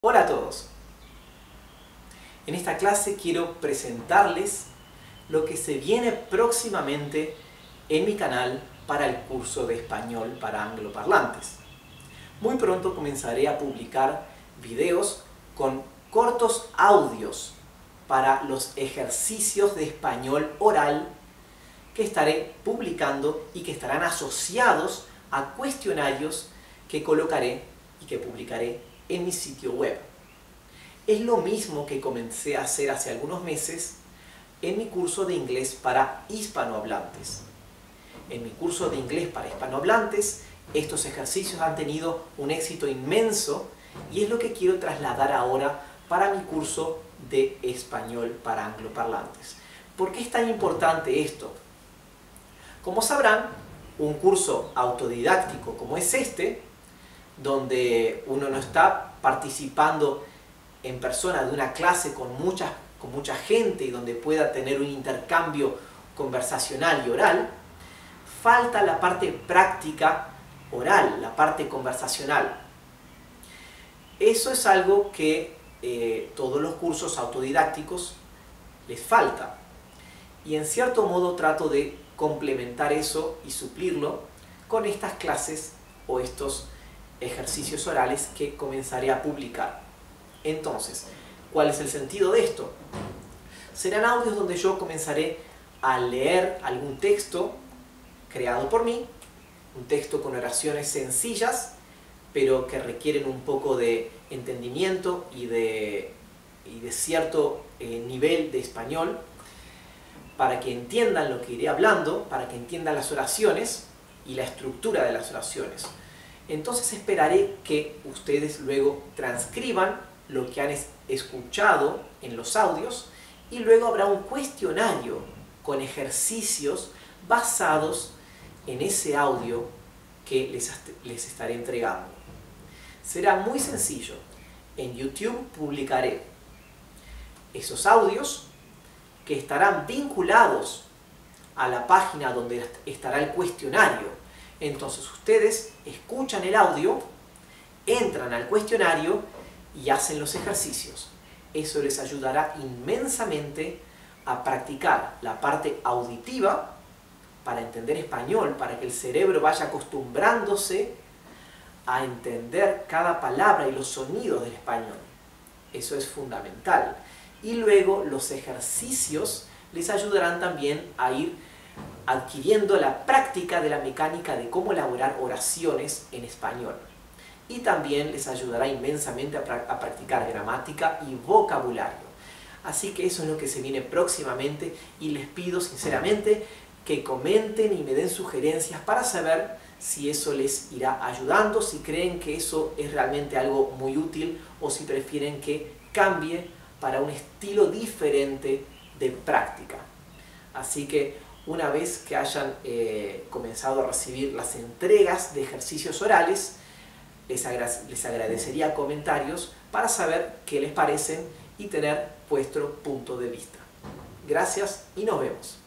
Hola a todos. En esta clase quiero presentarles lo que se viene próximamente en mi canal para el curso de español para angloparlantes. Muy pronto comenzaré a publicar videos con cortos audios para los ejercicios de español oral que estaré publicando y que estarán asociados a cuestionarios que colocaré y que publicaré en mi sitio web. Es lo mismo que comencé a hacer hace algunos meses en mi curso de inglés para hispanohablantes. En mi curso de inglés para hispanohablantes, estos ejercicios han tenido un éxito inmenso y es lo que quiero trasladar ahora para mi curso de español para angloparlantes. ¿Por qué es tan importante esto? Como sabrán, un curso autodidáctico como es este, donde uno no está participando en persona de una clase con mucha gente y donde pueda tener un intercambio conversacional y oral, falta la parte práctica oral, la parte conversacional. Eso es algo que todos los cursos autodidácticos les falta. Y en cierto modo trato de complementar eso y suplirlo con estas clases o estos ejercicios orales que comenzaré a publicar. Entonces, ¿cuál es el sentido de esto? Serán audios donde yo comenzaré a leer algún texto creado por mí, un texto con oraciones sencillas, pero que requieren un poco de entendimiento y de cierto nivel de español, para que entiendan lo que iré hablando, para que entiendan las oraciones y la estructura de las oraciones. Entonces esperaré que ustedes luego transcriban lo que han escuchado en los audios y luego habrá un cuestionario con ejercicios basados en ese audio que les estaré entregando. Será muy sencillo. En YouTube publicaré esos audios que estarán vinculados a la página donde estará el cuestionario. Entonces ustedes escuchan el audio, entran al cuestionario y hacen los ejercicios. Eso les ayudará inmensamente a practicar la parte auditiva para entender español, para que el cerebro vaya acostumbrándose a entender cada palabra y los sonidos del español. Eso es fundamental. Y luego los ejercicios les ayudarán también a ir adquiriendo la práctica de la mecánica de cómo elaborar oraciones en español. Y también les ayudará inmensamente a practicar gramática y vocabulario. Así que eso es lo que se viene próximamente y les pido sinceramente que comenten y me den sugerencias para saber si eso les irá ayudando, si creen que eso es realmente algo muy útil o si prefieren que cambie para un estilo diferente de práctica. Así que una vez que hayan comenzado a recibir las entregas de ejercicios orales, les agradecería comentarios para saber qué les parecen y tener vuestro punto de vista. Gracias y nos vemos.